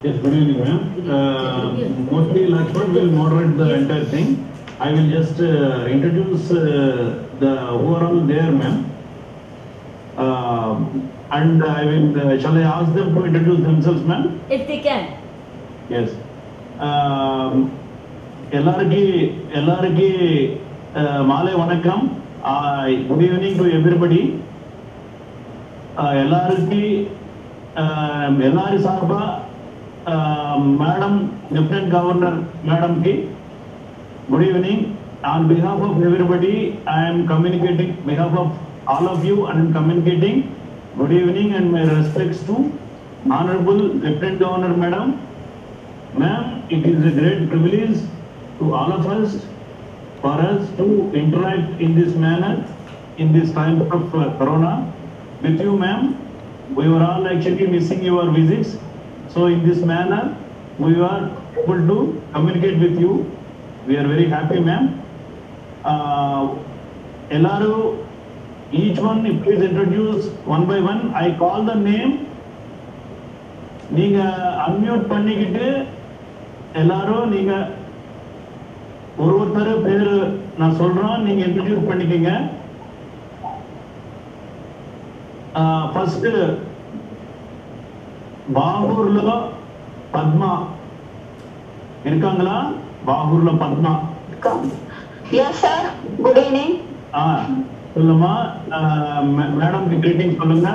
Yes, good evening, ma'am. Mostly Lakshman will moderate the entire thing. I will just introduce the who are all there, ma'am. And I will, shall I ask them to introduce themselves, ma'am? If they can. Yes. எல்லாருக்கு மாலை வணக்கம். Good evening to everybody. எல்லாரும் சார்பா Madam Lieutenant Governor Madam ki good evening. On behalf of everybody, I am communicating behalf of all of you and communicating good evening and my respects to Honorable Lieutenant Governor Madam. Ma'am, it is a great privilege to all of us for us to interact in this manner in this time of Corona with you, ma'am. We were all actually missing your visits. So in this manner, we are able to communicate with you. We are very happy, ma'am. Elaru, each one, please introduce one by one. I call the name. நீங்க unmute பண்ணிக்கிட்டு எல்லாரும் நீங்க ஒருத்தர் பேரு நான் சொல்றோம், நீங்க introduce பண்ணிக்கங்க. ஃபர்ஸ்ட் பாகூர்ல பத்மா இருக்காங்களா? பாகூர்ல Padma. Yes sir, good evening. சொல்லுமா மேடம் கிரீட்டிங் சொல்லுங்க.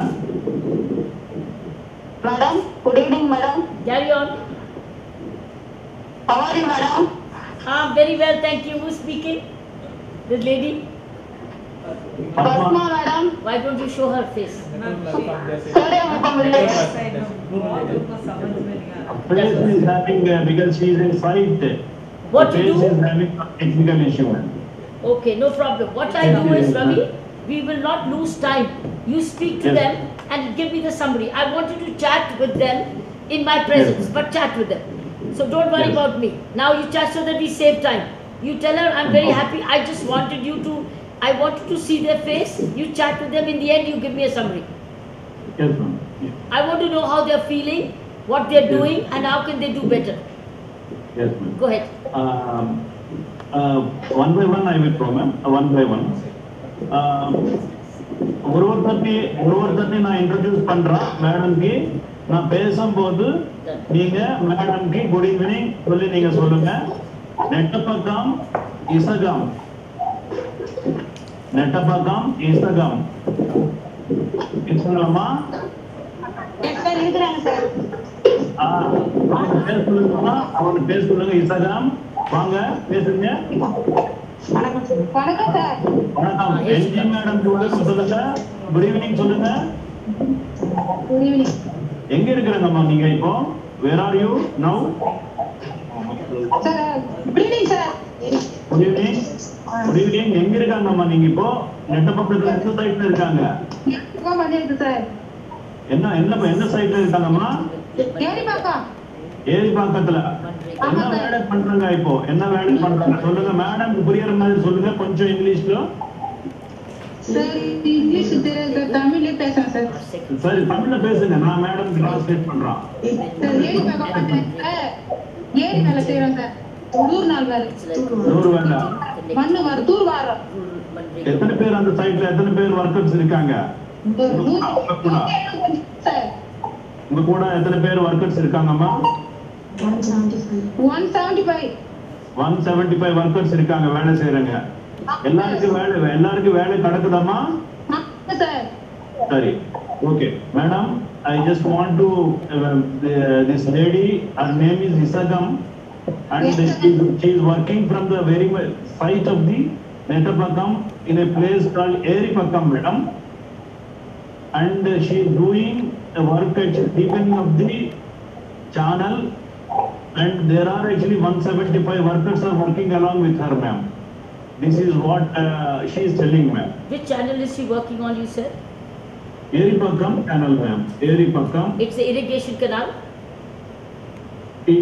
Madam, good evening madam. Carry on. How are you madam? Very well, thank you. Who's speaking? This lady? Padma madam. Why don't you show her face? Sorry, Face is having because she is in sight. What to face do? is having a technical issue. Okay, no problem. What I do is, Ravi, we will not lose time. You speak to them and give me the summary. I want you to chat with them in my presence, but chat with them. So don't worry about me. Now you chat so that we save time. You tell her I'm very happy. I just wanted you to, I wanted to see their face. You chat with them. In the end, you give me a summary. Yes, ma'am. Yes. I want to know how they're feeling, what they're doing, and how can they do better. Yes, ma'am. Go ahead. One by one I will go, ma'am. One by one. ஒருவர்த்தனை நான் introduce பண்றேன் மேடம்க்கு. நான் பேசும்போது நீங்க மேடம்க்கு good evening சொல்லி நீங்க சொல்லுங்க. நெட்டப்பக்கம் இசகம், நெட்டப்பக்கம் இசகம் சொல்லலாமா? இருக்கிறாங்க சார். பேச சொல்லுங்கம்மா, அவனுக்கு பேச சொல்லுங்க. இசகம் வாங்க பேசுங்க. வணக்கம் சார். வணக்கம். என்ஜி மேடம் சொல்லுங்க. குட் ஈவினிங் சொல்லுங்க. Good evening. எங்க இருக்கிறீங்கம்மா நீங்க இப்போ? Where are you now? Sir good evening sir. Good evening. Good evening. எங்க இருக்காங்கம்மா நீங்க இப்போ? நெட்டப்பக்கத்துல எந்த சைட்ல இருக்காங்க? சார் என்ன சைட்ல இருக்காங்கம்மா? ஏரிபாக்கம். ஏரிபாக்கத்துல என்ன வேலை பண்றாங்க இப்போ? என்ன வேலை பண்றாங்க சொல்லுங்க. மேடம் புரியற மாதிரி சொல்லுங்க. கொஞ்சம் இங்கிலீஷ்ல. சார் இங்கிலீஷ் தெரியாது, தமிழ்ல பேசுறேன் சார். சரி, தமிழ்ல பேசுங்க. நான் மேடம் டிரான்ஸ்லேட் பண்றேன். ஏரி வேலை செய்யறோம் சார். நூறு நாள் வேலை. நூறு வேலை. மண்ணு வர தூர் வாரம். எத்தனை பேர் அந்த சைட்ல எத்தனை பேர் ஒர்க்கர்ஸ் இருக்காங்க? உங்க கூட எத்தனை பேர் ஒர்க்கர்ஸ் இருக்காங்கம்மா? 175 ஒர்க்கர்ஸ் இருக்காங்க, வேலை செய்யறாங்க. எல்லாருக்கும் வேலை கிடக்குதாம்மா? சரி, okay madam. I just want to this lady, her name is Isagam, and she is working from the very site of the Nettapakkam in a place called Eripakkam, madam, and she is doing a work at deepening of the channel, and there are actually 175 workers are working along with her, ma'am. This is what she is telling, ma'am. Which channel is she working on, you said? Eripakkam canal, ma'am. Eripakkam. It's the irrigation canal? It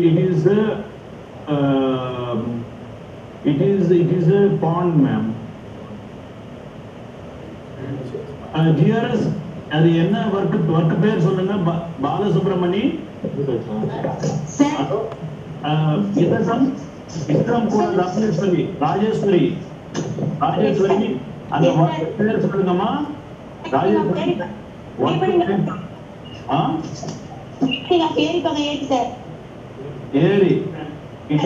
is a pond, ma'am. GRS அது என்ன work பேர் சொல்லுங்க. பாலசுப்ரமணி இதம் விக்ரம் கூட ராஜேஸ்வரி அந்த work பேர் சொல்லுங்கம்மா. ராஜேஸ்வரி ஏரி. It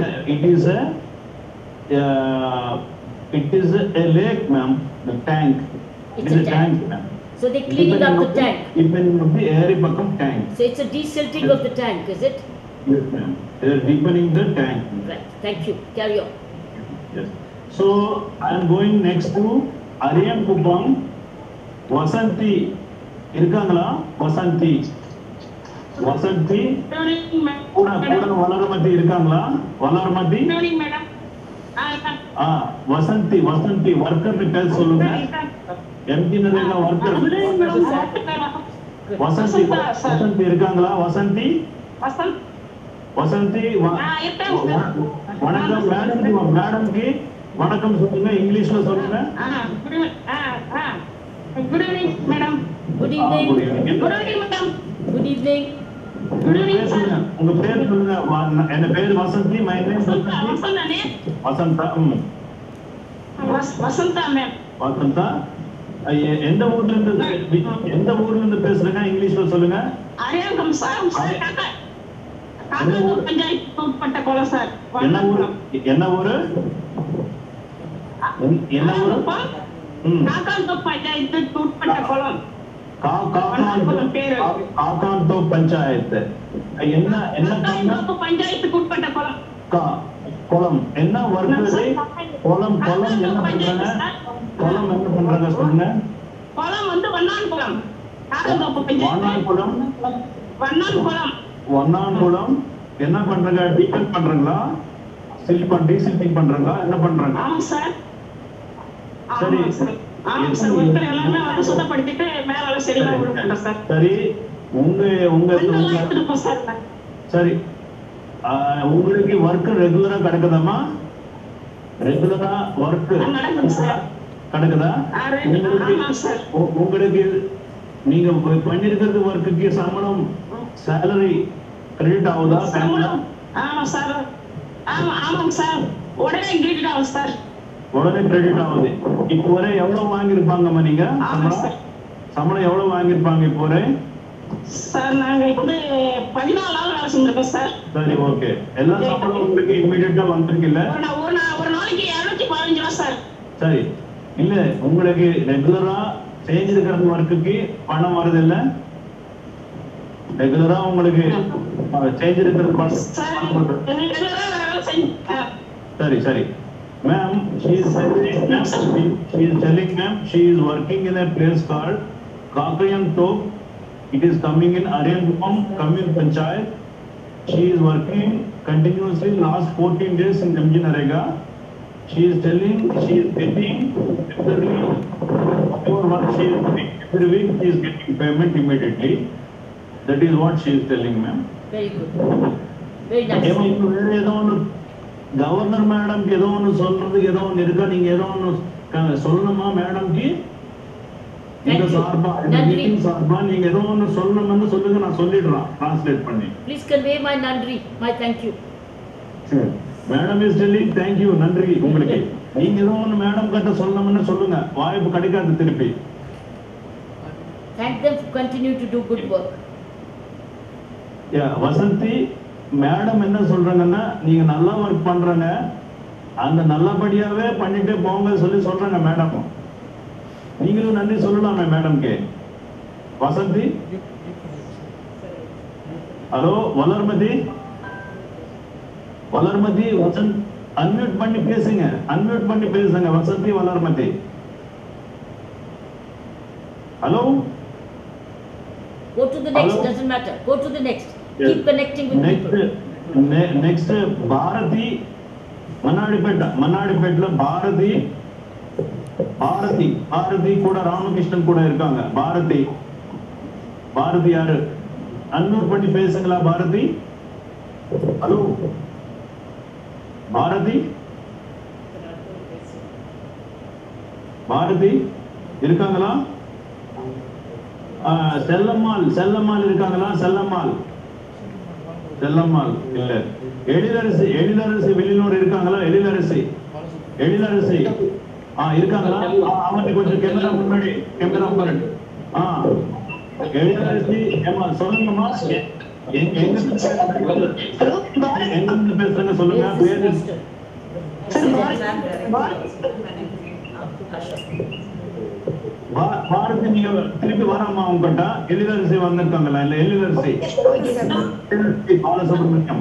is a lake, ma'am. The tank. It's a tank, ma'am. So they're cleaning up the tank. Deepening of the airy bakam tank. So it's a desilting of the tank, is it? Yes, ma'am. They are deepening the tank. Right. Thank you. Carry on. Yes. So I am going next to Ariyankupam. Vasanthi. Irukangala? Vasanthi. கூட வளர்மதி இருக்காங்களா? Valarmathi Vasanthi worker பேர் சொல்லுங்க. MG NREGA worker Vasanthi இருக்காங்களா? வசந்தி வணக்கம் மேடம்க்கு வணக்கம் சொல்லுங்க. இங்கிலீஷ்ல சொல்லுங்க. Good evening, madam. Good evening. Good evening. உங்க பேர் சொல்லுங்க. என்ன பேர் Vasanthi. My name Vasantha. Vasantha ma'am. Vasantha எந்த ஊர்ல இருந்து பேசுறீங்க? இங்கிலீஷ்ல சொல்லுங்க. அரியாங்கம் சார். பஞ்சாயத்து உட்பட்ட கோலம் சார். என்ன ஊரு? காக்காந்தோப் பஞ்சாயத்து உட்பட்ட கோலம். காக்காந்தோப் பஞ்சாயத்து. என்ன பஞ்சாயத்துக்கு உட்பட்ட கோலம். குளம் என்ன வருது? குளம் என்ன பண்றாங்க? குளம் என்ன பண்றாங்க சொல்லுங்க. குளம் வந்து வண்ணான்குளம். வண்ணான்குளம் என்ன பண்றாங்க? டீக்கல் பண்றாங்களா? டீசில்டிங் பண்றாங்களா? என்ன பண்றாங்க? சரி சரி சரி உங்களுக்கு ஒர்க் ரெகுலரா கிடைக்குதாமா? ரெகுலரா ஒர்க் கிடைக்குதா? உங்களுக்கு நீங்க பண்ணிருக்கிறது ஒர்க்குக்கு சம்பளம் சேலரி கிரெடிட் ஆகுதா? உடனே கிரெடிட் ஆகுது. இப்போ வரை எவ்வளவு வாங்கிருப்பாங்கம்மா நீங்க? சம்பளம் எவ்வளவு வாங்கிருப்பாங்க இப்போ வரை? சார் நாங்க வந்து 14 நாள் வேலை செஞ்சிருக்கோம் சார். சரி ஓகே. எல்லா சம்பளம் உங்களுக்கு இமிடியேட்டா வந்திருக்கு இல்ல? ஒரு நாளைக்கு 215 ரூபாய் சார். சரி இல்ல உங்களுக்கு ரெகுலரா செஞ்சிருக்கிற ஒர்க்குக்கு பணம் வருது இல்ல? ரெகுலரா உங்களுக்கு செஞ்சிருக்கிற பணம் சரி சரி. Ma'am, she is telling ma'am she is working in a place called Kakrayanthop. It is coming in Ariyankupam Commune Panchayat. She is working continuously last 14 days in MG Narega. She is telling she is getting regularly whatever work she is doing every week she is getting payment immediately. That is what she is telling ma'am. Very good. Very nice. Governor மேடம்க்கு ஏதோ ஒன்று சொல்றதுக்கு ஏதோ ஒன்று இருக்கா? நீங்க ஏதோ ஒன்று சொல்லணுமா மேடம்க்கு? இந்த சார்பா இந்த மீட்டிங் சார்பா நீங்க ஏதோ ஒன்று சொல்லணும்னு சொல்லுங்க. நான் சொல்லிடுறேன் டிரான்ஸ்லேட் பண்ணி. Please convey my nandri, my thank you. சரி madam is telling thank you நன்றி உங்களுக்கு. நீங்க ஏதோ ஒன்று மேடம் கிட்ட சொல்லணும்னு சொல்லுங்க. வாய்ப்பு கிடைக்காது திருப்பி. Thank them to continue to do good work. Vasanthi madam என்ன சொல்றாங்கன்னா நீங்க நல்லா ஒர்க் பண்றாங்க, அந்த நல்லபடியாவே பண்ணிட்டு போங்க சொல்லி சொல்றாங்க மேடம். நீங்களும் நன்றி சொல்லலாமே மேடம்க்கு. வசந்தி ஹலோ வளர்மதி வசந்த் அன்மியூட் பண்ணி பேசுங்க. Vasanthi Valarmathi hello. Go to the next. Hello? Doesn't matter. Go to the next. Yes. Keep connecting with people. Next Bharathi மன்னாடிப்பேட்ல பாரதி கூட ராமகிருஷ்ணன் கூட இருக்காங்க. பாரதி யாரு? அன்மியூட் பண்ணி பேசுங்களா பாரதி. ஹலோ பாரதி இருக்காங்களா? செல்லம்மாள் இருக்காங்களா? செல்லம்மாள் இல்ல. எழிலரசி வெளியூர் இருக்காங்களா? எழிலரசி இருக்காங்களா? அவங்க கொஞ்சம் கேமரா முன்னாடி எழிலரசி சொல்லுங்கம்மா. எங்க பேசுறேங்க சொல்லுங்க. பேரு பாரதி. நீங்க திருப்பி வராமா உங்ககிட்ட? எழிலரசி வந்திருக்காங்களா? இல்ல எழிலரசி பாலசுப்ரமணியம்.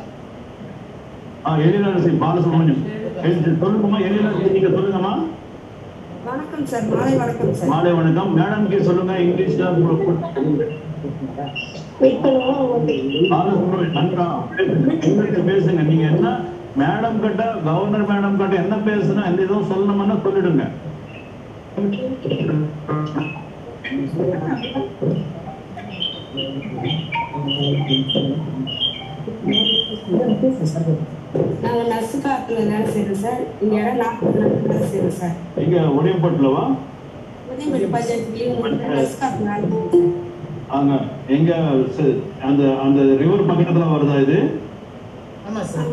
எழிலரசி பாலசுப்ரமணியம் சொல்லுங்கம்மா. எழிலரசி நீங்க சொல்லுங்கம்மா. வணக்கம் சார். வணக்கம் சார். மாலை வணக்கம். மேடம் கே சொல்லுங்க. இங்கிலீஷ்ல பேசுங்க. நீங்க என்ன மேடம் கிட்ட, கவர்னர் மேடம் கிட்ட என்ன பேசுனா எந்த இதுவும் சொல்லணும்னா சொல்லிடுங்க. நாங்க நர்சுக்காத்துல வேலை செய்யறோம் சார். இந்த இடம் 40 நாள் வேலை செய்யறோம் சார். இங்க ஒடியம்பட்டுலவா? உதயம்பட்டி பஞ்சாயத்து நர்சுக்காத்துல வேலை அங்க எங்க அந்த ரிவர் பக்கத்துல வருதா இது? ஆமா சார்.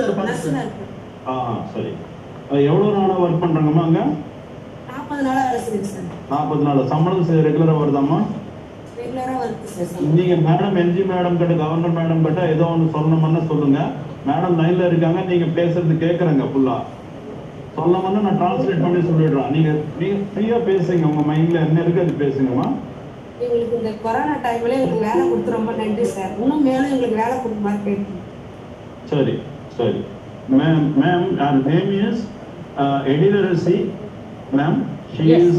சரி. எவ்வளவு நாளா ஒர்க் பண்றாங்கம்மா அங்க? 40 நாளா வேலை செய்யறோம் சார். 40 நாள். சம்பளம் ரெகுலரா வருதாம்மா? ரெகுலரா வருது சார். நீங்க மேடம் என்ஜி மேடம் கிட்ட, கவர்னர் மேடம் கிட்ட ஏதோ ஒன்று சொல்லணும்னா சொல்லுங்க. மேடம் லைன்ல இருக்காங்க. நீங்க பேசுறது கேக்குறேங்க. ஃபுல்லா சொல்லணும்னா நான் டிரான்ஸ்லேட் பண்ணி சொல்லிடுறேன். நீங்க ஃப்ரீயா பேசுங்க. உங்க மைண்ட்ல என்ன இருக்கு அது பேசுங்கம்மா. எங்களுக்கு இந்த கொரோனா டைம்ல எங்களுக்கு வேலை கொடுத்து ரொம்ப நன்றி சார். இன்னும் மேலும் எங்களுக்கு வேலை கொடுக்க மாதிரி கேட்கும். சரி. Ma'am, our name is Edilarasi. Ma'am, she is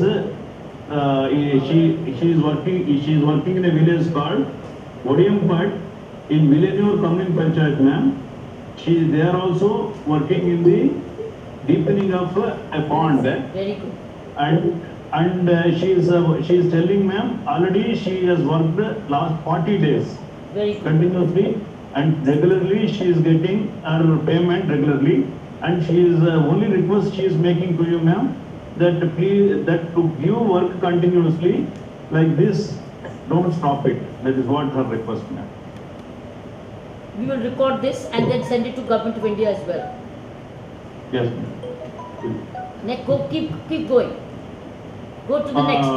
working in a village called Odiyampat in Villanur Commune Panchayat. Ma'am, they are also working in the deepening of a pond. Very good. And she is telling, ma'am, already she has worked last 40 days. Very good. Continuously. And regularly she is getting her payment regularly, and she is only request she is making to you, ma'am, that please to give work continuously like this, don't stop it. That is what her request, ma'am. We will record this and then send it to Government of India as well. Yes, ma'am. Next, keep going. Go to the next.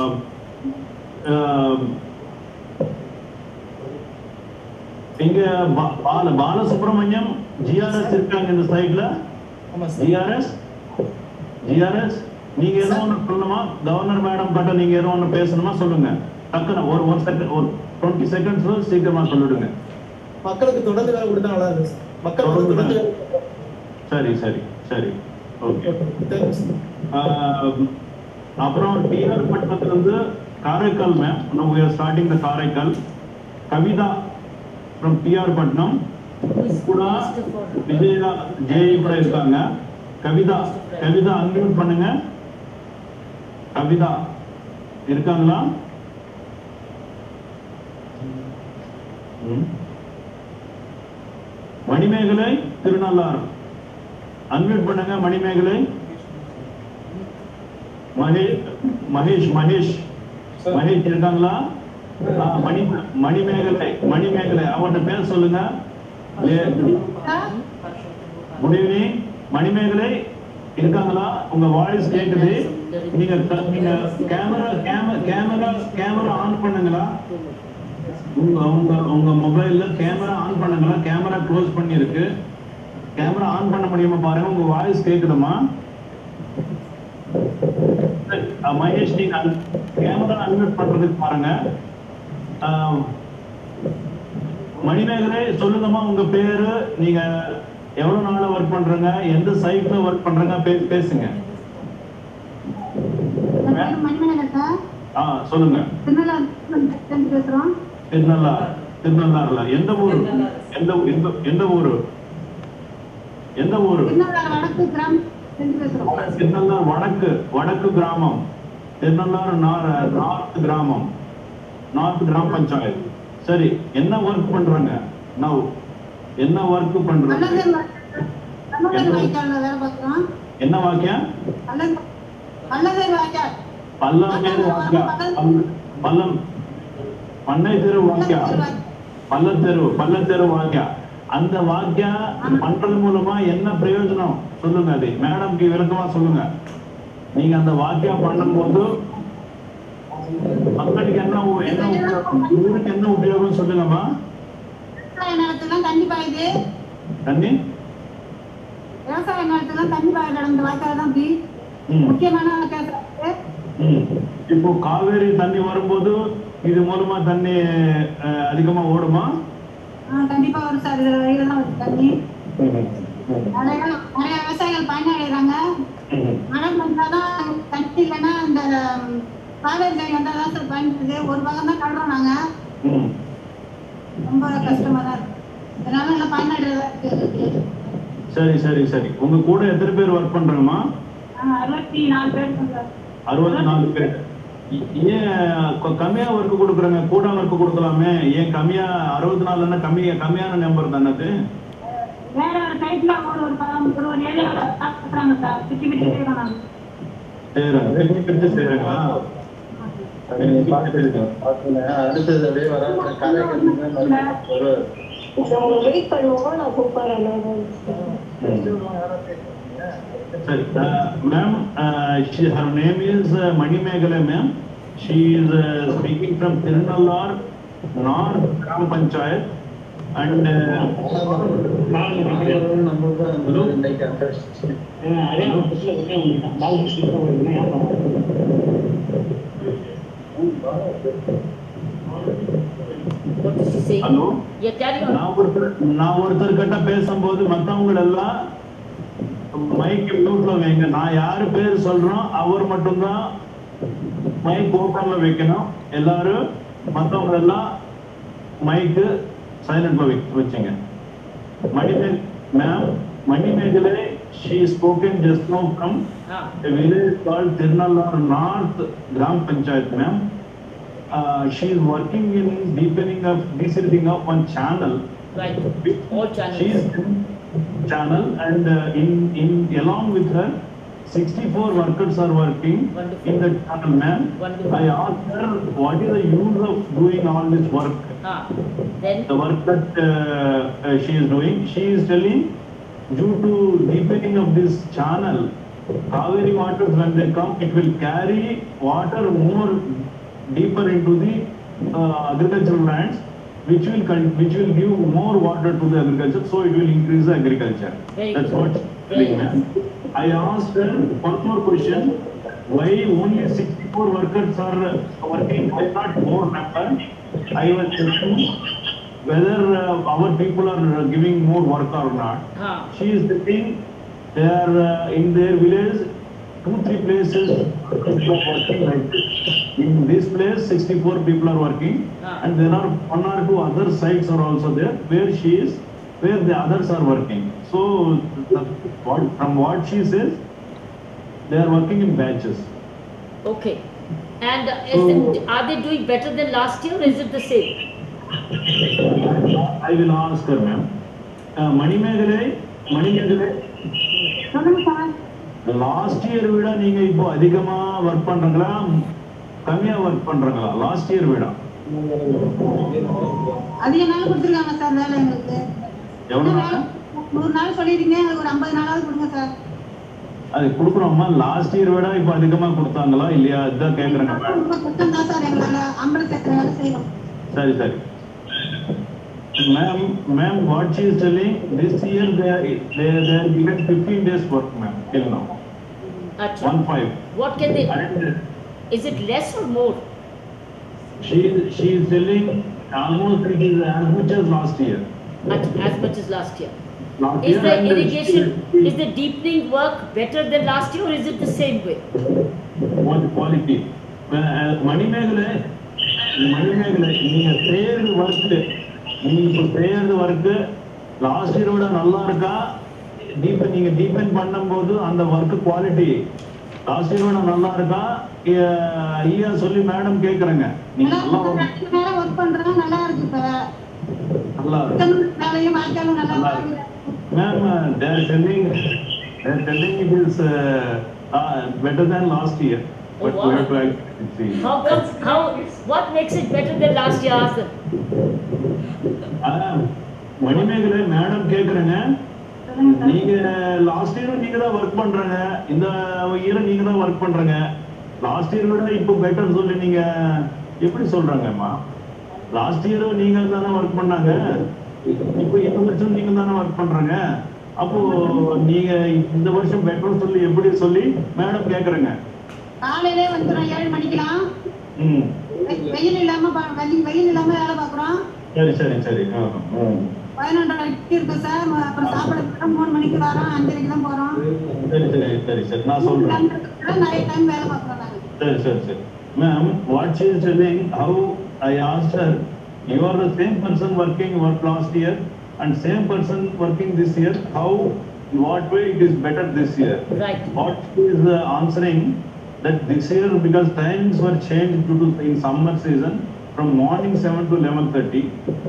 இங்க Balasubramaniam GRS இருக்காங்க இந்த சைட்ல. GRS நீங்க ஏதோ ஒன்று சொல்லணுமா? Governor madam கிட்ட நீங்க ஏதோ ஒன்று பேசணுமா? சொல்லுங்க. டக்குனு ஒரு 20 செகண்ட்ஸ் சீக்கிரமா சொல்லிடுங்க. மக்களுக்கு தொடர்ந்து வேலை கொடுத்தா நல்லா இருக்கு. மக்களுக்கு தொடர்ந்து. சரி. ஓகே. அப்புறம் டிஆர் பட்டணத்துல இருந்து Karaikal ma'am. Now we are starting the Karaikal. Kavitha from TR Patnam கூட விஜயா ஜெய் கூட இருக்காங்க. கவிதா அன்மியூட் பண்ணுங்க. கவிதா இருக்காங்களா? மணிமேகலை திருநள்ளார் அன்மியூட் பண்ணுங்க. மணிமேகலை. மகேஷ் இருக்காங்களா? மணிமேகலை அவன்கிட்ட பேச சொல்லுங்க. Good evening. மணிமேகலை இருக்காங்களா? உங்க வாய்ஸ் கேக்குது. நீங்க கேமரா ஆன் பண்ணுங்களா? உங்க மொபைல்ல கேமரா ஆன் பண்ணுங்களா? கேமரா க்ளோஸ் பண்ணி இருக்கு. கேமரா ஆன் பண்ண முடியுமா பாருங்க. உங்க வாய்ஸ் கேக்குதுமா? மகேஷ் நீங்க கேமரா அன்மியூட் பண்றதுக்கு பாருங்க. மணிமேகலை சொல்லுங்கம்மா. உங்க பேரு, நீங்க எவ்வளவு நாளா ஒர்க் பண்றீங்க, எந்த சைட்ல ஒர்க் பண்றீங்க, பேசுங்க. சொல்லுங்க. திருநள்ளாறுல எந்த ஊரு? திருநள்ளாறு வடக்கு கிராமம். திருநள்ளாறு நார்த் கிராமம், நார்த் கிராம பஞ்சாயத்து. சரி, என்ன ஒர்க் பண்றாங்க? என்ன ஒர்க் பண்றாங்க? என்ன வாக்கியம்? பண்ணை தெரு வாக்கியா, பள்ளத்தெரு வாக்கியா, அந்த வாக்கியா பண்றது மூலமா என்ன பிரயோஜனம் சொல்லுங்க. அது மேடம்க்கு விளக்கமா சொல்லுங்க. நீங்க அந்த வாக்கியா பண்ணும்போது மக்களுக்கு என்ன ஊருக்கு என்ன உபயோகம் சொல்லுங்கம்மா. தண்ணி பாயுது, தண்ணி விவசாய நிலத்துல தண்ணி பாயுது, அந்த வாய்க்கால் தான் முக்கியமான இப்போ காவேரி தண்ணி வரும்போது இது மூலமா தண்ணி அதிகமா ஓடுமா? கண்டிப்பா வரும் சார். இதுல வழிகள்லாம் வருது தண்ணி. நிறைய விவசாயிகள் பயனடைறாங்க. மழை வந்தாதான் தண்ணி இல்லைன்னா அந்த காவேரி தண்ணி வந்தாதான் சார் பயன்படுது. ஒரு பாகம் தான் கழுறோம் நாங்க. ரொம்ப கஷ்டமா தான் இருக்கு. இதனால நல்லா பயனடைறதா இருக்கு. சரி சரி சரி. உங்க கூட எத்தனை பேர் ஒர்க் பண்றாங்கம்மா? 64 பேர். 64 பேர். ஏன் கம்மியா ஒர்க் கொடுக்குறாங்க? கூட ஒர்க் கொடுக்கலாமே, ஏன் கம்மியா? 64 கம்மியான நம்பர் தானே அது. வேற ஒரு சைட்ல ஒரு ஏரியால சாப்பிடுறாங்க சார். பிச்சு பிச்சு செய்யறாங்க. செய்யறாங்களா? அடுத்தது அப்படியே வர வெயிட் பண்ணுவோம். நான் கூப்பிடுறேன். Sir, ma'am, her name is Manimegala, ma'am. She is speaking from Tirunallar North Gram Panchayat, and What is she saying? hello. Yeah, carry on. நான் ஒருத்தர் கிட்ட பேசும்போது மத்தவங்க எல்லாம் மைக் மியூட்ல வைங்க. நான் யாரு பேர் சொல்றோம் அவர் மட்டும்தான் மைக் ஓப்பன்ல வைக்கணும். எல்லாரும் மத்தவங்க எல்லாம் மைக் சைலண்ட்ல வச்சுங்க. Ma'am, Manimegale, she is spoken just now from a village called Tirunallar North Gram Panchayat, ma'am. She is working in desilting of one channel. Right. All channels. She is channel, and in along with her 64 workers are working. Wonderful. In the channel, ma'am. Wonderful. I asked her what is the use of doing all this work. Then The work that she is doing, she is telling due to deepening of this channel, Kaveri waters when they come, it will carry water more deeper into the agricultural lands, which will give more water to the agriculture, so it will increase the agriculture. That's what I asked her. One more question: why only 64 workers are working? Why not more number? I was checking whether our people are giving more work or not. She is saying they are in their village 2-3 places people are working like this. In this place 64 people are working, and there are 1 or 2 other sites are also there where the others are working. So from what she says, they are working in batches. okay. And are they doing better than last year, or is it the same? I will ask her, ma'am. Manimegale, சொல்லுங்க sir. Last year விட நீங்க இப்போ அதிகமா work பண்றீங்களா, கம்மியா work பண்றீங்களா? Last year விட அதிக நாள் கொடுத்துருக்காங்க சார் வேலை எங்களுக்கு. எவ்வளவு நாள்? 100 நாள் சொல்லிருக்கீங்க, எனக்கு ஒரு 50 நாளாவது கொடுங்க சார். அது கொடுக்குறோம்மா. லாஸ்ட் இயர் விட இப்போ அதிகமா கொடுத்தாங்களா இல்லையா? அதுதான் கேக்குறேங்க மேடம். தான் சார் எங்களால 50 சேர்த்து வேலை செய்யணும். சரி சரி. Ma'am, what she is telling, this year they are given 15 days work, ma'am, till now. Achha. 15. What can they? And Is it less or more? she is telling almost it is as much as last year. As much as last year. Last Is year the and irrigation, is the deepening work better than last year, or is it the same way? what quality? Manimegale, நீங்க செய்யறது work last year விட நல்லா இருக்கா? நீங்க டீபெண்ட் பண்ணும்போது அந்த work quality last year விட நல்லா இருக்கா? ஐயா சொல்லி மேடம் கேக்குறேங்க. நீங்க நல்லா ஒர்க் பண்றோம், நல்லா இருக்கு சார். நல்லா வேலையும் வாழ்க்கையும் நல்லா இருக்கு. Ma'am, they are telling it is better than last year. but wow. we have to actually see. What makes it better than last year, Arthur? Manimegalai madam கேக்குறேங்க, நீங்க லாஸ்ட் இயரும் நீங்க தான் ஒர்க் பண்றாங்க, இந்த இயரும் நீங்க தான் ஒர்க் பண்றாங்க, லாஸ்ட் இயர் விட இப்போ பெட்டர் சொல்லி நீங்க எப்படி சொல்றாங்கம்மா? லாஸ்ட் இயரும் நீங்க தானே ஒர்க் பண்ணாங்க, இப்போ இந்த வருஷம் நீங்க தானே ஒர்க் பண்றாங்க, அப்போ நீங்க இந்த வருஷம் பெட்டர் சொல்லி எப்படி சொல்லி மேடம் கேக்குறேங்க? காலையிலே வந்துடும் 7 மணிக்கெல்லாம். வெயில் இல்லாம வேலை பாக்குறோம். சரி சரி சரி. 11:30 இருக்கு சார். அப்புறம் சாப்பிட 3 மணிக்கு வரோம், 5:30 தான் போறோம். சரி சரி சரி சரி, நான் சொல்றேன். நிறைய டைம் வேலை பாக்குறோம் நாங்க. சரி சரி சரி. Ma'am, what she is telling, how I asked her, you are the same person work last year and same person working this year, how, in what way it is better this year? Right. What she is answering, that this year because times were changed due to in summer season from morning 7 to 11:30.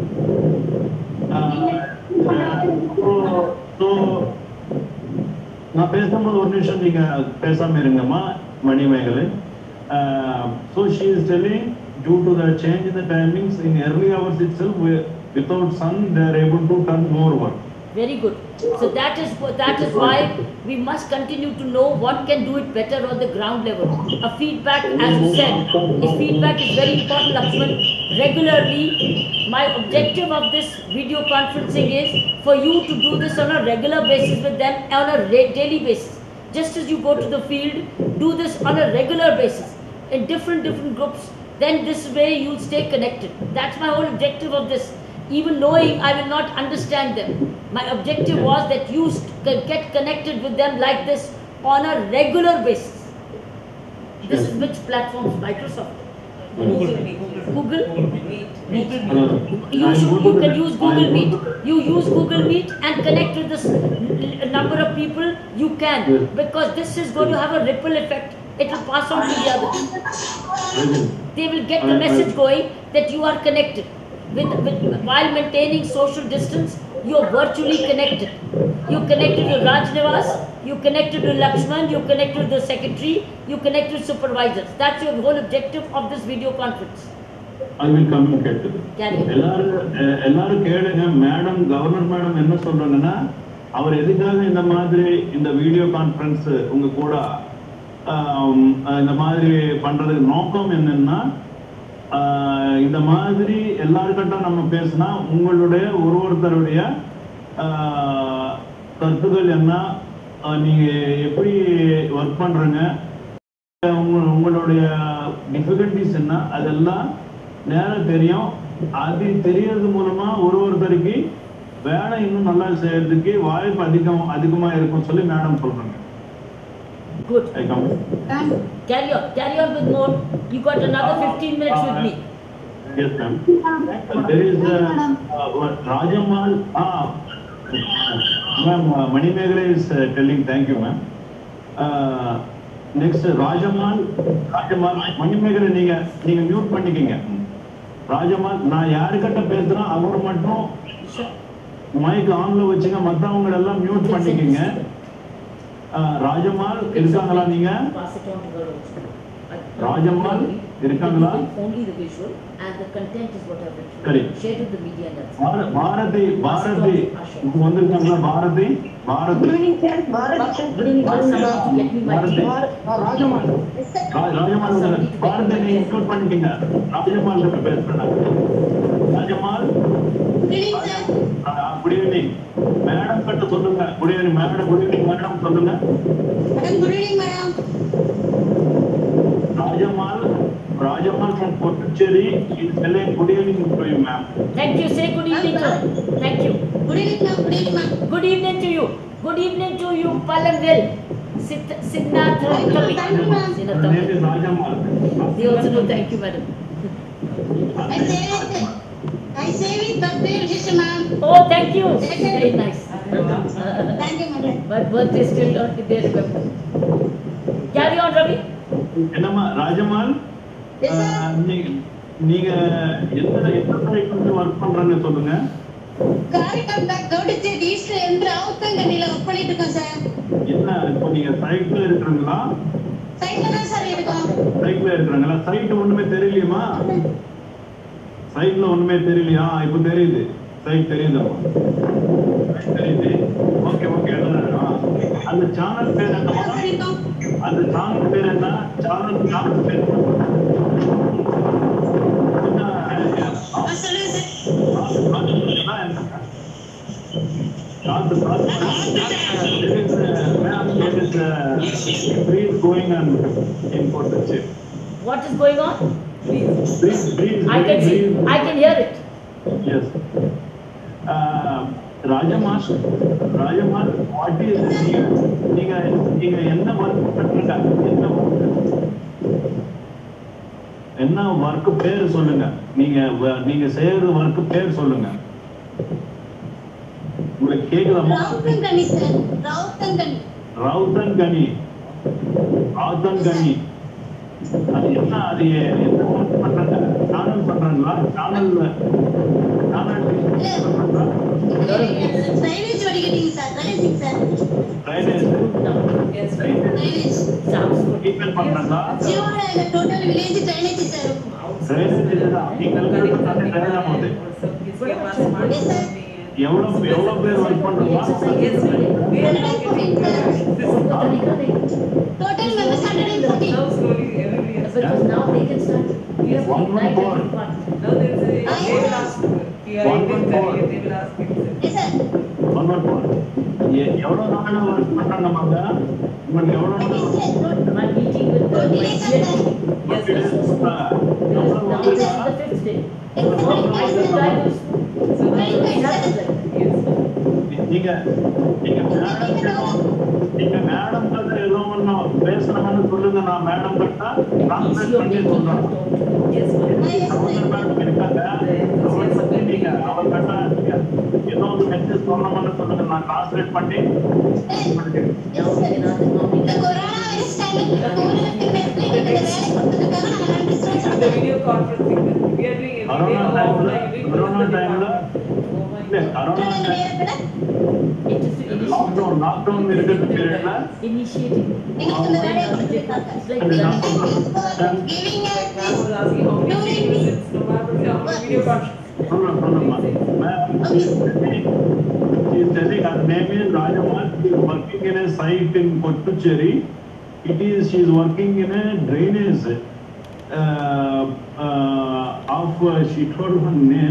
So நான் பேசும்போது ஒரு நிமிஷம் நீங்க பேசாம இருங்கம்மா Manimekalai. So she is telling, due to the change in the timings in early hours itself, without sun they are able to turn more work. Very good. So that is why we must continue to know what can do it better on the ground level. A feedback, as you said, feedback is very important, Lakshman. Regularly, my objective of this video conferencing is for you to do this on a regular basis with them, on a daily basis. Just as you go to the field, do this on a regular basis in different groups. Then this way you'll stay connected. That's my whole objective of this. Even knowing I will not understand them, my objective was that you get connected with them like this on a regular basis. This is which platforms? Microsoft? Google? You can use Google Meet. You use Google Meet and connect with this number of people you can, because this is going to have a ripple effect. It will pass on to the others. They will get the message going that you are connected. While maintaining social distance, you are virtually connected. You connected to Raj Nivas, you connected to Lakshman, you connected to the secretary, you connected to supervisors. That's your whole objective of this video conference. I will communicate to them. எல்லாரும் கேளுங்க. Madam, governor madam என்ன சொல்றாங்கன்னா, அவர் எதுக்காக இந்த மாதிரி இந்த video conference உங்க கூட இந்த மாதிரி பண்றதுக்கு நோக்கம் என்னன்னா, இந்த மாதிரி எல்லாருக்கிட்ட நம்ம பேசினா உங்களுடைய ஒருத்தருடைய கருத்துக்கள் என்ன, நீங்க எப்படி ஒர்க் பண்றீங்க, உங்களுடைய டிஃபிகல்டிஸ் என்ன, அதெல்லாம் நேரம் தெரியும். அது தெரியறது மூலமா ஒருத்தருக்கு வேலை இன்னும் நல்லா செய்யறதுக்கு வாய்ப்பு அதிகமா இருக்கும் சொல்லி மேடம் சொல்றாங்க. Good. Carry on with more. You got another 15 minutes with me. Yes, ma'am. There is Rajamal. Ma'am, Manimegala is telling thank you, ma'am. Next, Rajamal, Manimegala நீங்க மியூட் பண்ணிக்கீங்க. ராஜமால், நான் யாருக்கிட்ட பேசுறேன் அவர் மட்டும் மைக் ஆன்ல வச்சுங்க, மற்றவங்க எல்லாம் மியூட் பண்ணிக்கீங்க. ராஜமால் இருக்காங்களா? நீங்க ராஜமால் இருக்காங்களா? Only the visual and the content is what I've written. சரி. Share with the media. Bharathi வந்திருக்காங்களா? Bharathi Good evening, sir. Bharat. ராஜமால் Bharathi நீங்க இன்க்ளூட் பண்ணிக்கீங்க. ராஜமால் கிட்ட பேசுறேன். ராஜமால், குட் ஈவினிங் மேடம் கிட்ட சொல்லுங்க. Good evening madam. Good evening madam சொல்லுங்க. Good evening madam. Rajamal from Pottucherry is telling good evening to you, ma'am. Thank you. Say good evening, sir. Thank you. Good evening, ma'am. Good evening, ma'am. Good evening to you. Good evening to you, Palanvel. Siddharth. Thank you, ma'am. Her name is Rajamal. They also know thank you, madam. I say with birthday wishes, ma'am. Oh, thank you. Very nice. Thank you, madam. My birthday is still not there. Carry on, Ravi. என்னம்மா ராஜமால், நீங்க எத்தனை work பண்றாங்க சொல்லுங்க. காரியம் கவுடிச்சே east என்று ஆவுத்தங்கனில work பண்ணிட்டு இருக்கோம் sir. என்ன இப்போ நீங்க சைட்ல இருக்கீங்களா? சைட்ல தான் சார் இருக்கோம். சைட்ல இருக்கிறாங்களா? சைட் ஒண்ணுமே தெரியலையுமா? சைட்ல ஒண்ணுமே தெரியலையா? இப்போ தெரியுது. சைட் தெரியுதுமா? தெரியுது. Okay okay. அந்த சேனல் பேர் என்னமா? அந்த சேனல் பேர் என்ன? சேனல் பேர் going on in Portugal. What is going on? Breeze. I can see. I can hear it. Yes. Rajamar, what is நீங்க என்ன work பண்றீங்க? என்ன work பேர் சொல்லுங்க. நீங்க செய்யற work பேர் சொல்லுங்க. உங்களுக்கு கேக்குதா? ரவுத்தங்கனி சார். ரவுத்தங்கனி. அது என்ன work பண்றாங்க? சேனல் பண்றாங்களா? சேனல் ட்ரைனேஜ் வடிகட்டிங் சார். ட்ரைனேஜ் கீப்பர் பண்றாங்களா? ஜீவால total village drainage sir. Drainage இதுதான். நீங்க ட்ரைனேஜ் போகுது. எவ்வளவு பேர் ஒர்க் பண்றீங்க? Total members 140. Because now they can start. We have One like more. everyone. Yes sir. எவ்வளவு நாள் ஒர்க் பண்றாங்க மங்க? உங்களுக்கு எவ்வளவு நாள்? I'm meeting with the Yes, sir. Yes, sir. Now this is the 5th day. I will try this. நீங்க madam கிட்ட ஏதோ ஒண்ணு பேசணும்னு சொல்லுங்க. நான் மேடம் கிட்ட டிரான்ஸ்லேட் பண்ணி சொல்றேன். மேடம் இருக்காங்க. அவர் கிட்ட ஏதோ ஒரு மெசேஜ் சொல்லணும்னு சொல்லுங்க. நான் டிரான்ஸ்லேட் பண்ணி இந்த கொரோனா வைரஸ் டைம்ல கொரோனா டைம்ல லாக்டவுன் இருக்கிற பீரியட்ல Initiating. It's like She's telling her name is Rajamal. She is working in a site in Kottucherry. She is working in a drainage of she told her name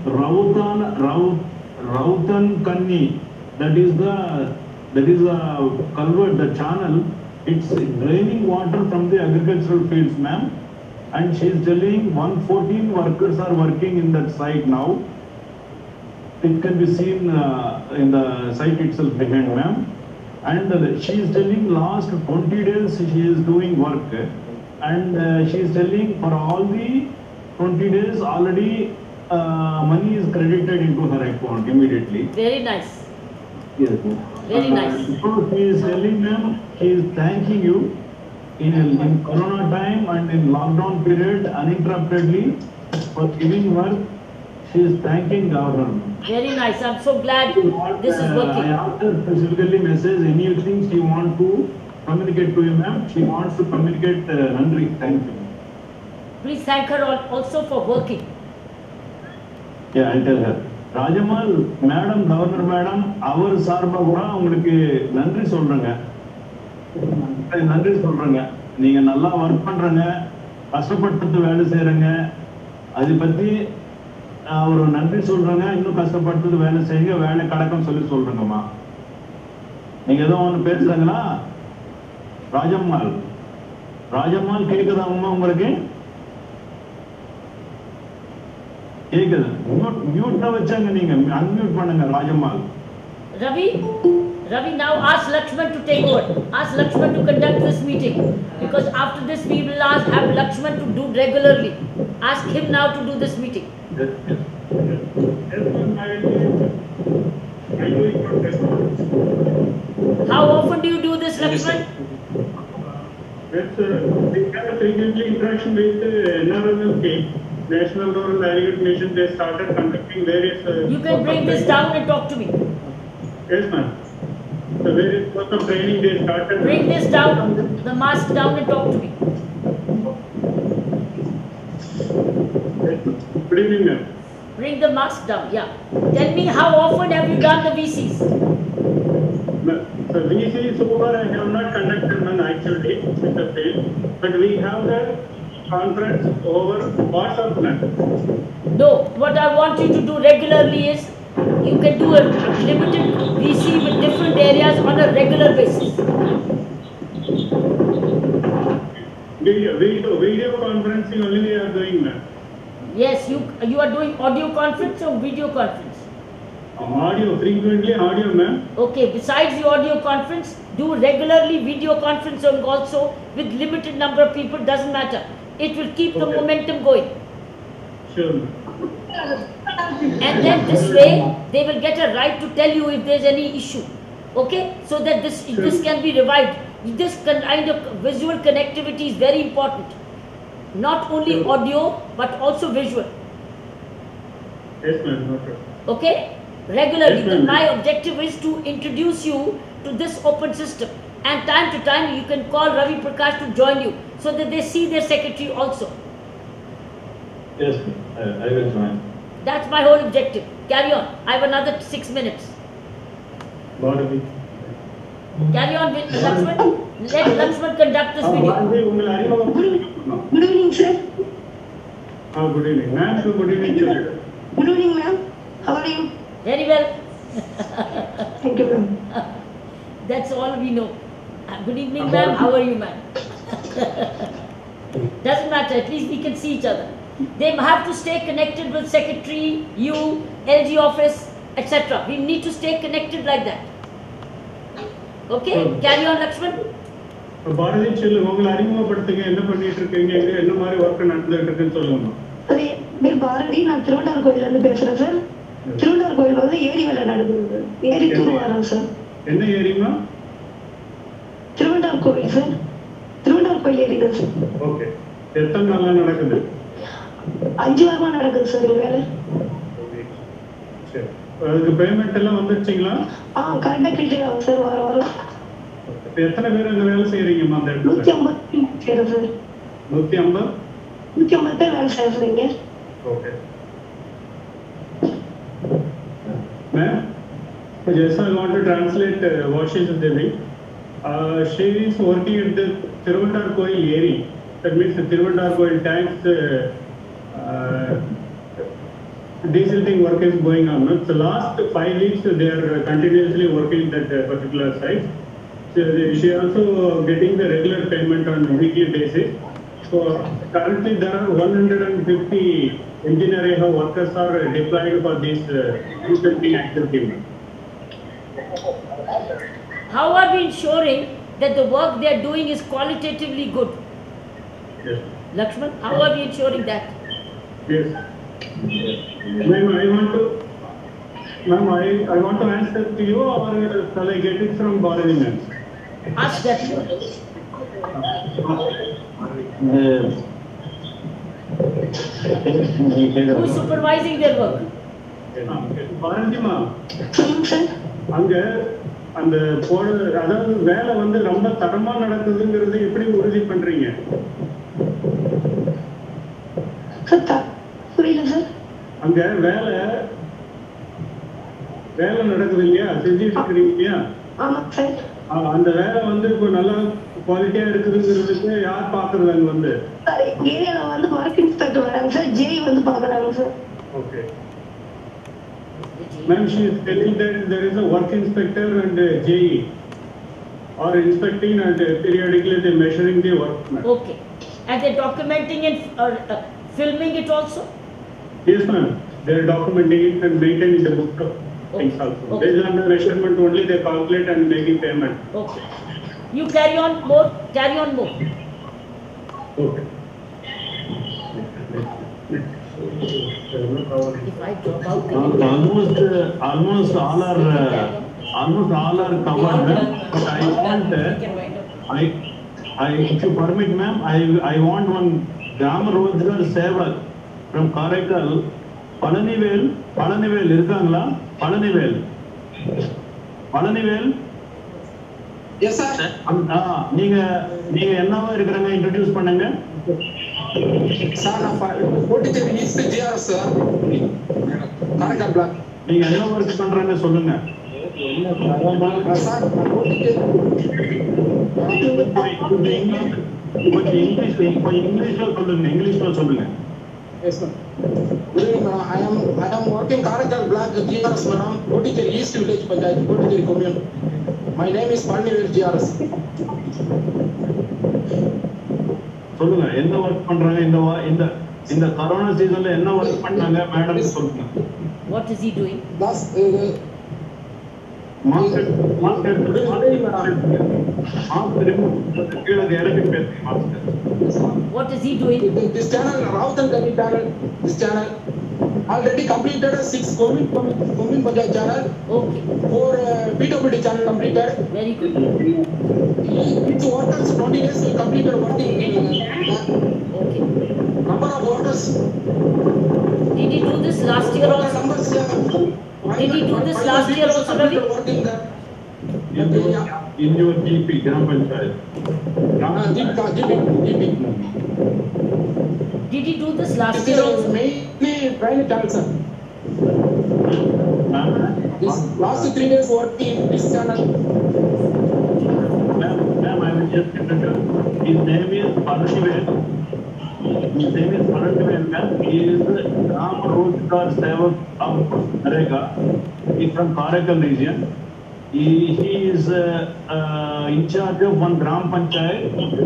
Rautan Kanni. That is the culvert, the channel. It's draining water from the agricultural fields, ma'am. And she is telling 114 workers are working in that site now. It can be seen in the site itself behind, ma'am. And she is telling last 20 days she is doing work. And she is telling for all the 20 days already money is credited into her account immediately. very nice. Yes. Very nice. So he is telling them he is thanking you in Corona time and in lockdown period uninterruptedly for giving work. She is thanking government. Very nice. I'm so glad this is working. I asked her specifically message anything she want to communicate to you, ma'am. She wants to communicate Nandri. Thank you. Please thank her also for working. Yeah, I'll tell her. Rajamal, madam, governor madam, our சார்பா கூட உங்களுக்கு நன்றி சொல்றேங்க. நன்றி சொல்றேங்க. நீங்க நல்லா work பண்றீங்க, கஷ்டப்பட்டு வேலை செய்றீங்க. அதை பத்தி ஒரு நன்றி சொல்றேங்க. இன்னும் கஷ்டப்பட்டு வேலை செய்யுங்க, வேலை கடக்கும் சொல்லி சொல்றேங்கம்மா. நீங்க ஏதோ ஒன்று பேசுறீங்களா? ராஜம்மாள் கேக்குதா அம்மா உங்களுக்கு? கேக்குது. மியூட்ல வச்சாங்க, நீங்க அன்மியூட் பண்ணுங்க Rajammal. Ravi, now ask Lakshman to take over. Ask Lakshman to conduct this meeting. Because after this we will have Lakshman to do regularly. Ask him now to do this meeting. Yes. How often do you do this, Lakshman? Yes, we have a frequently interaction with NRLLK, National Rural Livelihood Mission. They started conducting various. You can bring this down and talk to me. Yes, ma'am. The various course of training they started. Bring this down, the mask down and talk to me. Good evening, ma'am. Bring the mask down, yeah. Tell me, how often have you done the VCs? So VC so far I have not conducted none actually with the field, but we have the conference over WhatsApp now. No, what I want you to do regularly is, you can do a limited VC with different areas on a regular basis. Video conferencing only we are doing, ma'am. Yes, you are doing audio conference or video conference? Audio, frequently audio, ma'am. Okay, besides the audio conference, do regularly video conferencing also with limited number of people, doesn't matter. It will keep the Okay. momentum going. Sure, ma'am. And then this way, they will get a right to tell you if there's any issue. Okay? So that this can be revived. This kind of visual connectivity is very important. Not only Sure. audio, but also visual. Yes, ma'am. Okay. Okay? Regularly. Yes, ma'am. My objective is to introduce you to this open system. And time to time, you can call Ravi Prakash to join you so that they see their secretary also. Yes, I will join. That's my whole objective. Carry on. I have another 6 minutes. Bharati. Carry on with Lakshman. Let Lakshman conduct this video. Bharati, உங்களை அறிமுகப்படுத்திக்கணும். Good evening, sir. Good evening, ma'am. So good evening, sir. Good evening, ma'am. How are you? Very well. Thank you, ma'am. That's all we know. Good evening, ma'am. How are you, ma'am? Doesn't matter. At least we can see each other. They have to stay connected with secretary, you, LG office, etc. We need to stay connected like that. Okay? Carry on, Lakshman. Bharathi செல்லு உங்களை அறிமுகப்படுத்துங்க, என்ன பண்ணிட்டு இருக்கீங்க, எங்க என்ன மாதிரி work நடந்துட்டு இருக்குன்னு சொல்லுங்க. அது பேர் பாரதி, நான் திருவண்ணாமலை கோயில்ல இருந்து பேசுறேன் சார். திருவண்ணாமலை கோயில் வந்து ஏரி வேலை நடக்குது. ஏரி தூர்வாரம் சார். என்ன ஏரிமா? திருவண்ணாமலை கோயில் சார். திருவண்ணாமலை கோயில் ஏரி தான் சார். ஓகே. எத்தனை நாளா நடக்குது? 5 வாரமா நடக்குது சார் இந்த வேலை. சரி. அதுக்கு பேமெண்ட் எல்லாம் வந்துருச்சுங்களா? கரெக்டா கிட்டிடுறாங்க சார் வாரம் வாரம். இப்ப எத்தனை பேர் அங்க வேலை செய்யறீங்கம்மா அந்த இடத்துல? 150 பேர் சார். 150? 150 பேர் வேலை செய்யறீங்க. Okay. Ma'am, just I want to translate what she is doing. She is working at the Tiruvandar area. That means the Tiruvandar tanks desilting work is going on. So last 5 weeks they are continuously working that particular site. So she also getting the regular payment on a weekly basis. So currently there are 150 engineering workers are deployed for this desilting activity. How are we ensuring that the work they are doing is qualitatively good? Yes. Lakshman, how are we ensuring that? Yes. Ma'am, I want to answer to you, or shall I get it from Bharati ma'am? Ask that. Who is supervising their work? Bharati ma'am, சொல்லுங்க sir. அங்க அந்த அதாவது வேலை வந்து ரொம்ப தரமா நடக்குதுங்கிறது எப்படி உறுதி பண்றீங்க? சார் புரியல சார். அங்க வேலை நடக்குது இல்லையா, செஞ்சுட்டு இருக்கிறீங்க இல்லையா, ஆமா சார். அந்த வேலை வந்து இப்போ நல்லா குவாலிட்டியா இருக்குதுங்கிறதுக்கு யார் பாக்குறது அங்க வந்து? சார் ஏரியால வந்து ஒர்க் இன்ஸ்பெக்டர் வராங்க சார், ஜேஇ வந்து பாக்குறாங்க sir. Okay. Ma'am, she is telling that there is a work inspector and JE are inspecting and periodically they measuring the work. Okay. And they're documenting and filming it also? Yes, ma'am. They are documenting it and maintaining the book of things also. Okay. Based on the measurement only they calculate and making payment. Okay. You carry on more. Okay. If I drop out, Almost all are covered, ma'am. But I want, if you permit, ma'am, I want one Gram Rozgar Sevak from Karaikal, Palanivel irukangala? Palanivel? Yes, sir. நீங்க என்னவா இருக்கறங்க introduce பண்ணுங்க. Sir நான் Pottichery east GRS sir Karaikal block. நீங்க என்ன work பண்றேன்னு சொல்லுங்க. Sir போட்டிச்சேரி கொஞ்சம் இங்கிலீஷ்ல சொல்லுங்க. இங்கிலீஷ்ல சொல்லுங்க. Yes, ma'am. Good evening, madam. I am working Karaikal Block GRS, madam. Potticherry East Village Panchayat, Potticherry Commune. My name is Palnivel GRS. சொல்லுங்க. என்ன ஒர்க் பண்றாங்க இந்த இந்த கொரோனா சீசன்ல என்ன ஒர்க் பண்ணாங்க மேடம் சொல்லுங்க. What is he doing? Last mask கீழே இறக்கி பேசுங்க mask. What is he doing? This channel, Rauth and Gani channel, this channel already completed 6 Commune Panchayat channel. Okay. 4 PWD channel completed. Very good. Its workers 20 days will completed working. Okay. Number of workers. Did he do this last year also? Numbers. Did he do this last year also, Ravi? In your GP, Gram Panchayat. GP. Did he do this last This year is also? mainly private channel, sir. This last 3 days working in this channel. Ma'am, I will just introduce. His name is Palnivel. Ma'am. He is the Ram Rozgar Sevak of Narega. He is from Karaikal region. He is in charge of one Gram Panchayat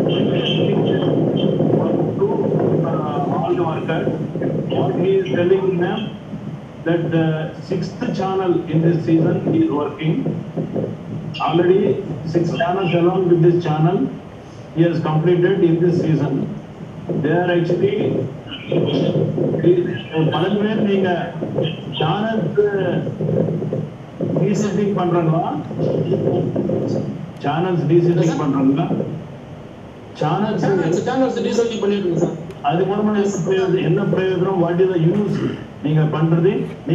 to all the workers. What he is telling them that the 6th channel in this season he is working. Already 6 channels along with this channel he has completed in this season. They are actually பலன்வேர் நீங்க channels டீசெட்டிங் பண்றாங்களா? Channels டீசெட்டிங் பண்றாங்களா? Channels டீசெட்டிங் பண்ணிட்டு sir. அது மூலமா என்ன பிரயோஜனம்? What is the use? நீங்க பண்றது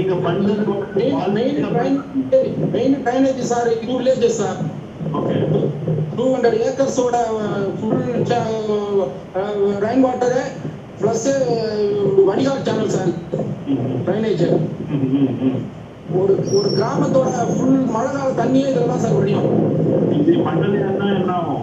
main drainage sir 2 villages sir. Okay. 200 acres ஓட full rain water plus வடிகால் சேனல் சார் ட்ரைனேஜ். ஒரு கிராமத்தோட full மழைக்கால தண்ணியே இதெல்லாம் சார் வடியும். இது பண்ணலைன்னா என்ன ஆகும்?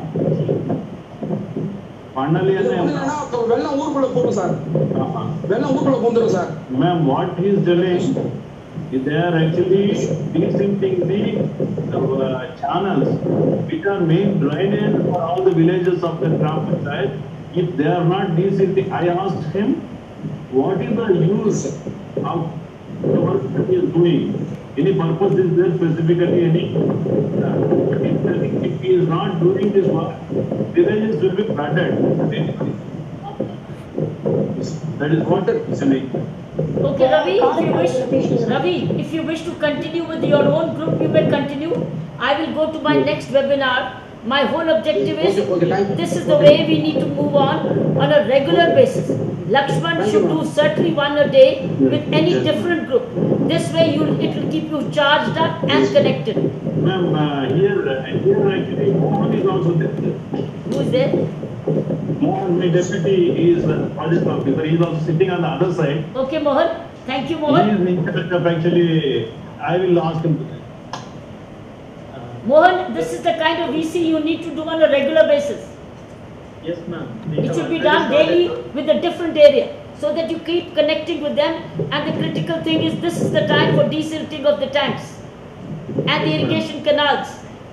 பண்ணலைன்னா வெள்ளம் ஊருக்குள்ள போகும் சார். வெள்ளம் ஊருக்குள்ள போந்துரும் sir. Ma'am, what he is telling, they are actually desinking the channels which are main drainage for all the villages of the Gram Panchayat. If they are not desinking, I asked him, what is the use of the work that he is doing? Any purpose is there specifically? If he is not doing this work, villages will be flooded. That is what it is saying. Okay, Ravi, if you wish to continue with your own group, you may continue. I will go to my next webinar. My whole objective is, this is the way we need to move on a regular basis. Lakshman should do certainly one a day with any different group. This way it will keep you charged up and connected. Ma'am, here actually Mohan is also there. Who is there? Mohan, my deputy, is project officer. He is also sitting on the other side. Okay, Mohan. Thank you, Mohan. He is in charge of actually, I will ask him. Mohan, this is the kind of VC you need to do on a regular basis. Yes, ma'am. It should be done daily with a different area, so that you keep connecting with them. And the critical thing is, this is the time for desilting of the tanks and the irrigation canals.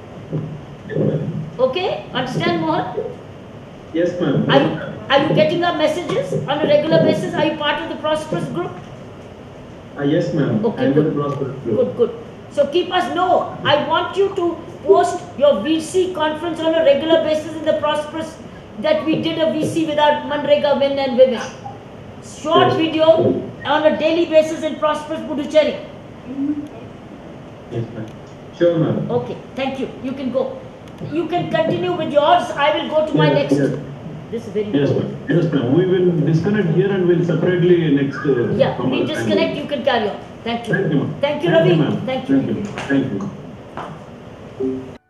Okay? Understand, Mohan? Yes, ma'am. Are you getting our messages on a regular basis? Are you part of the Prosperous group? Yes, ma'am. Okay, I'm good. in the Prosperous group. Good. So keep us know. I want you to post your VC conference on a regular basis in the Prosperous, that we did a VC with our Manrega men and women. Short video on a daily basis in Prosperous Puducherry. Yes, ma'am. Sure, ma'am. Okay, thank you. You can go. You can continue with yours. I will go to my next. Yes. This is very Yes, important. ma'am. Yes, ma'am. We will disconnect here and we'll separately next. Yeah, we disconnect. You can carry on. Thank you. Thank you, ma'am. Thank you, Ravi. ma'am. Thank you. Thank you.